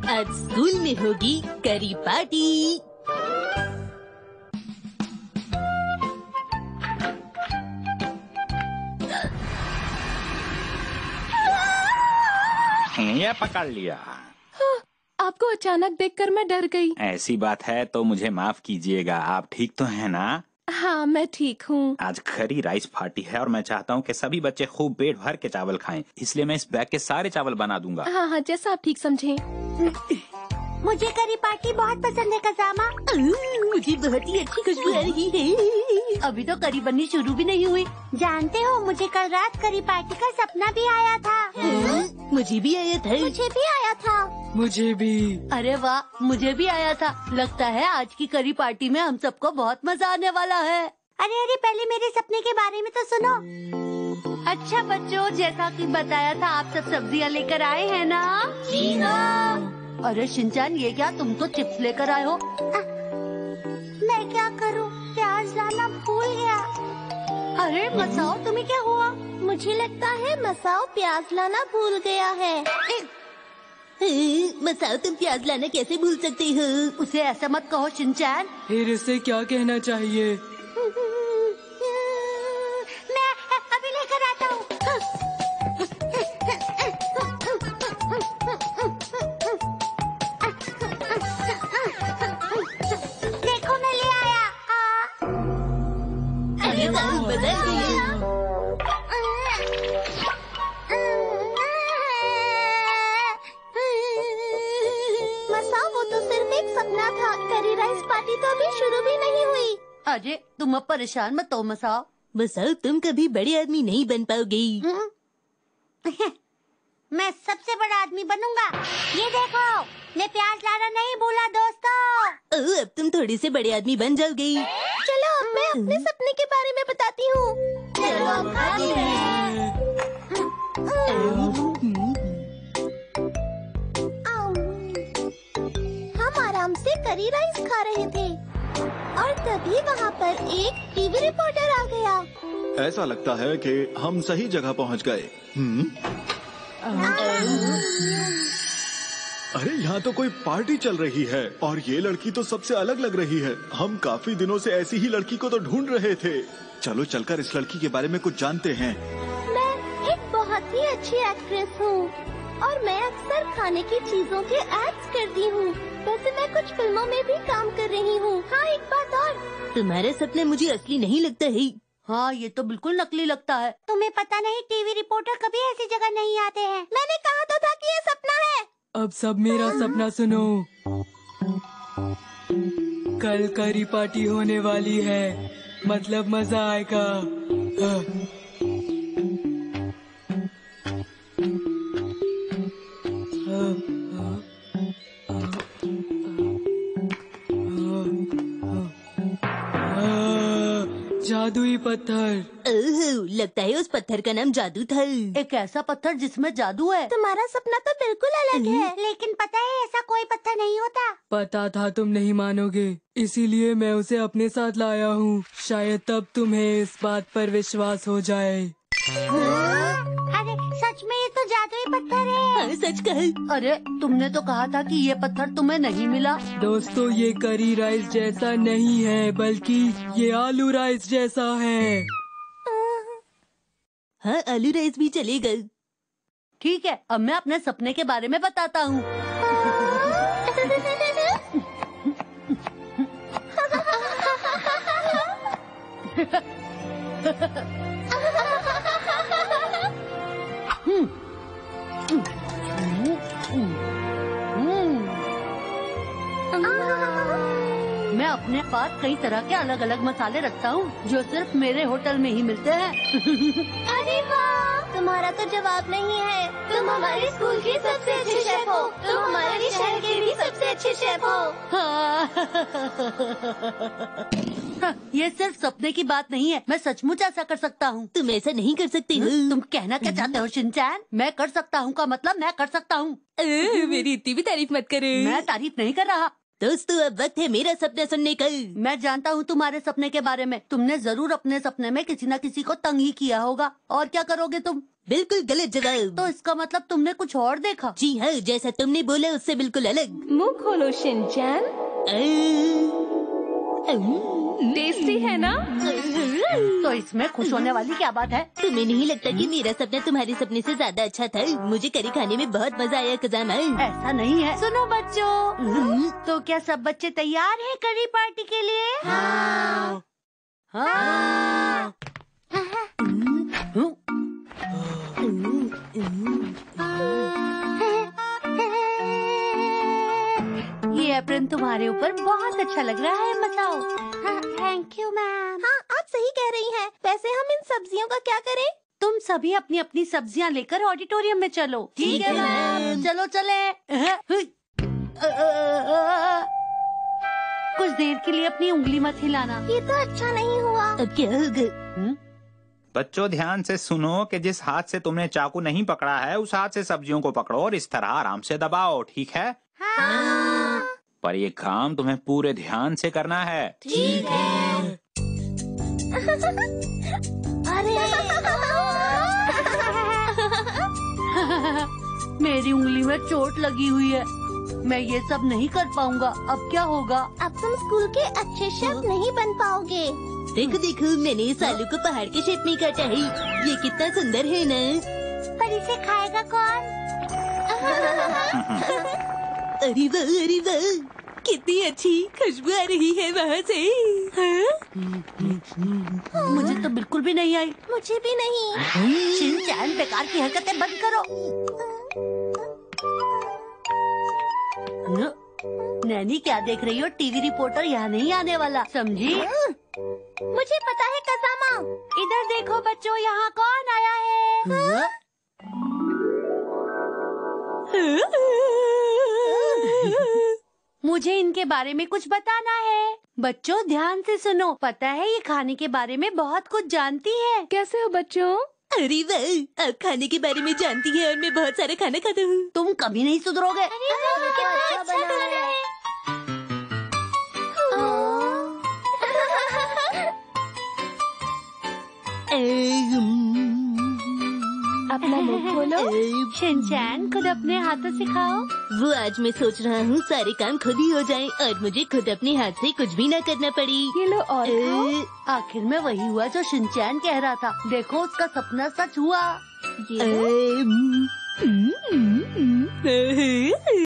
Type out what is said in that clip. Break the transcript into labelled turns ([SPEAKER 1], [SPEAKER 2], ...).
[SPEAKER 1] आज स्कूल में होगी करी पार्टी।
[SPEAKER 2] ये पकड़ लिया।
[SPEAKER 3] आपको अचानक देखकर मैं डर गई।
[SPEAKER 2] ऐसी बात है तो मुझे माफ कीजिएगा। आप ठीक तो हैं ना?
[SPEAKER 3] हाँ, मैं ठीक हूँ।
[SPEAKER 2] आज खरी राइस पार्टी है और मैं चाहता हूँ कि सभी बच्चे खूब पेट भर के चावल खाएं, इसलिए मैं इस बैग के सारे चावल बना दूंगा।
[SPEAKER 3] हाँ हाँ, जैसा आप ठीक समझें।
[SPEAKER 4] मुझे करी पार्टी बहुत पसंद है कसामा।
[SPEAKER 1] मुझे बहुत ही अच्छी खुशबू आ रही है।
[SPEAKER 4] अभी तो करी बननी शुरू भी नहीं हुई। जानते हो, मुझे कल रात करी पार्टी का सपना भी आया था।
[SPEAKER 1] मुझे भी आया था।
[SPEAKER 4] मुझे भी आया था।
[SPEAKER 3] मुझे भी।
[SPEAKER 4] अरे वाह, मुझे भी आया था। लगता है आज की करी पार्टी में हम सबको बहुत मजा आने वाला है। अरे अरे, पहले मेरे सपने के बारे में तो सुनो। अच्छा बच्चों, जैसा कि बताया था, आप सब सब्जियां लेकर आए हैं ना?
[SPEAKER 1] जी हाँ।
[SPEAKER 4] अरे शिनचैन, ये क्या, तुम तो चिप्स लेकर आए हो। मैं क्या करूं, प्याज लाना भूल गया। अरे मसाओ, तुम्हें क्या हुआ? मुझे लगता है मसाओ प्याज लाना भूल गया है।
[SPEAKER 1] मसाओ, तुम प्याज लाना कैसे भूल सकते हो?
[SPEAKER 4] उसे ऐसा मत कहो शिनचैन।
[SPEAKER 3] फिर इसे क्या कहना चाहिए?
[SPEAKER 4] मैं अभी लेकर आता हूँ। देखो मैं ले आया।
[SPEAKER 1] अरे वाह, बदल गई।
[SPEAKER 4] मसाओ, वो तो सिर्फ एक सपना था। करी राइस पार्टी तो अभी शुरू भी नहीं हुई। अरे तुम अब परेशान मत हो मसाओ।
[SPEAKER 1] मसाओ, तुम कभी बड़े आदमी नहीं बन पाओगे।
[SPEAKER 4] मैं सबसे बड़ा आदमी बनूंगा। ये देखो, मैं प्याज लाना नहीं भूला दोस्तों।
[SPEAKER 1] अब तुम थोड़े से बड़े आदमी बन जाओगे।
[SPEAKER 4] चलो अब मैं अपने सपने के बारे में बताती हूँ। चलो अब खाते हैं। हम आराम से करी राइस खा रहे थे और तभी वहाँ पर एक टीवी रिपोर्टर आ गया।
[SPEAKER 5] ऐसा लगता है कि हम सही जगह पहुँच गए। अरे यहाँ तो कोई पार्टी चल रही है और ये लड़की तो सबसे अलग लग रही है। हम काफी दिनों से ऐसी ही लड़की को तो ढूंढ रहे थे। चलो चलकर इस लड़की के बारे में कुछ जानते हैं।
[SPEAKER 4] मैं एक बहुत ही अच्छी एक्ट्रेस हूँ और मैं अक्सर खाने की चीजों के एड्स करती हूँ। वैसे मैं कुछ फिल्मों में भी काम कर रही हूँ। हाँ, एक बात और,
[SPEAKER 1] तुम्हारा सपना मुझे असली नहीं लगता है।
[SPEAKER 4] हाँ, ये तो बिल्कुल नकली लगता है। तुम्हें पता नहीं, टीवी रिपोर्टर कभी ऐसी जगह नहीं आते हैं। मैंने कहा तो था कि ये सपना है।
[SPEAKER 3] अब सब मेरा सपना सुनो। कल करी पार्टी होने वाली है, मतलब मजा आएगा। जादुई पत्थर।
[SPEAKER 1] लगता है उस पत्थर का नाम जादू था।
[SPEAKER 4] एक ऐसा पत्थर जिसमें जादू है। तुम्हारा सपना तो बिल्कुल अलग है। लेकिन पता है, ऐसा कोई पत्थर नहीं होता।
[SPEAKER 3] पता था, तुम नहीं मानोगे, इसीलिए मैं उसे अपने साथ लाया हूँ। शायद तब तुम्हें इस बात पर विश्वास हो जाए।
[SPEAKER 4] अरे सच में ये तो जादुई पत्थर है।
[SPEAKER 1] हाँ, सच कहा।
[SPEAKER 4] अरे तुमने तो कहा था कि ये पत्थर तुम्हें नहीं मिला।
[SPEAKER 3] दोस्तों, ये करी राइस जैसा नहीं है, बल्कि ये आलू राइस जैसा है।
[SPEAKER 1] हाँ, आलू राइस भी चलेगा।
[SPEAKER 4] ठीक है, अब मैं अपने सपने के बारे में बताता हूँ। मैं अपने पास कई तरह के अलग अलग मसाले रखता हूँ जो सिर्फ मेरे होटल में ही मिलते हैं। अरे वाह, तुम्हारा तो जवाब नहीं है। तुम हमारे स्कूल की सबसे अच्छे शेफ हो। तुम हमारे शहर के भी सबसे अच्छे शेफ हो। ये सिर्फ सपने की बात नहीं है, मैं सचमुच ऐसा कर सकता हूँ।
[SPEAKER 1] तुम ऐसा नहीं कर सकते हो।
[SPEAKER 4] तुम कहना क्या चाहते हो शिनचैन? मैं कर सकता हूँ का मतलब मैं कर सकता हूँ।
[SPEAKER 1] मेरी इतनी भी तारीफ मत करो।
[SPEAKER 4] मैं तारीफ नहीं कर रहा।
[SPEAKER 1] दोस्तों, अब वक्त है मेरा सपना सुनने का।
[SPEAKER 4] मैं जानता हूँ तुम्हारे सपने के बारे में। तुमने जरूर अपने सपने में किसी न किसी को तंग ही किया होगा। और क्या करोगे तुम?
[SPEAKER 1] बिल्कुल गलत जवाब।
[SPEAKER 4] तो इसका मतलब तुमने कुछ और देखा?
[SPEAKER 1] जी हाँ, जैसा तुमने बोला उससे बिल्कुल अलग।
[SPEAKER 6] मुंह खोलो शिनचैन। टेस्टी है ना?
[SPEAKER 4] तो इसमें खुश होने वाली क्या बात है?
[SPEAKER 1] तुम्हें नहीं लगता कि मेरा सपना तुम्हारे सपने से ज्यादा अच्छा था? मुझे करी खाने में बहुत मजा आया खजाना।
[SPEAKER 4] ऐसा नहीं है। सुनो बच्चों, तो क्या सब बच्चे तैयार हैं करी पार्टी के लिए? हाँ। हाँ। ये एप्रन तुम्हारे ऊपर बहुत अच्छा लग रहा है, मचाओ। Thank you ma'am.
[SPEAKER 7] हाँ, आप सही कह रही हैं। वैसे हम इन सब्जियों का क्या करें?
[SPEAKER 4] तुम सभी अपनी अपनी सब्जियां लेकर ऑडिटोरियम में चलो। ठीक है मैम। चलो चले। कुछ देर के लिए अपनी उंगली मत हिलाना।
[SPEAKER 7] ये तो अच्छा नहीं हुआ।
[SPEAKER 1] अब क्या होगा?
[SPEAKER 2] बच्चों ध्यान से सुनो कि जिस हाथ से तुमने चाकू नहीं पकड़ा है उस हाथ से सब्जियों को पकड़ो और इस तरह आराम से दबाओ, ठीक है?
[SPEAKER 7] हाँ।
[SPEAKER 2] पर ये काम तुम्हें पूरे ध्यान से करना है।
[SPEAKER 7] ठीक है। अरे
[SPEAKER 4] मेरी उंगली में चोट लगी हुई है, मैं ये सब नहीं कर पाऊंगा। अब क्या होगा?
[SPEAKER 7] अब तुम स्कूल के अच्छे शेफ नहीं बन पाओगे।
[SPEAKER 1] देखो देखो, मैंने इस आलू को पहाड़ के शेप में काटा है। ये कितना सुंदर है ना?
[SPEAKER 7] पर इसे खाएगा कौन?
[SPEAKER 1] अरे वाह, कितनी अच्छी खुशबू आ रही है वहाँ से।
[SPEAKER 4] मुझे तो बिल्कुल भी नहीं आई।
[SPEAKER 7] मुझे भी नहीं।
[SPEAKER 4] शिनचैन, बेकार की हरकतें बंद करो। नैनी क्या देख रही हो? टीवी रिपोर्टर यहाँ नहीं आने वाला, समझी?
[SPEAKER 7] मुझे पता है कसामा।
[SPEAKER 4] इधर देखो बच्चों, यहाँ कौन आया है? मुझे इनके बारे में कुछ बताना है। बच्चों ध्यान से सुनो। पता है ये खाने के बारे में बहुत कुछ जानती है।
[SPEAKER 6] कैसे हो बच्चों?
[SPEAKER 1] अरे वाह, आप खाने के बारे में जानती है और मैं बहुत सारा खाना खाता हूँ।
[SPEAKER 4] तुम कभी नहीं सुधरोगे।
[SPEAKER 7] कितना अच्छा बना है।
[SPEAKER 6] अपना मुंह खोलो।
[SPEAKER 4] शिनचैन, खुद अपने हाथों से खाओ।
[SPEAKER 1] वो आज मैं सोच रहा हूँ सारे काम खुद ही हो जाएं और मुझे खुद अपने हाथ से कुछ भी ना करना पड़े।
[SPEAKER 6] ये लो और खाओ।
[SPEAKER 4] आखिर में वही हुआ जो शिनचैन कह रहा था। देखो उसका सपना सच हुआ।
[SPEAKER 1] ये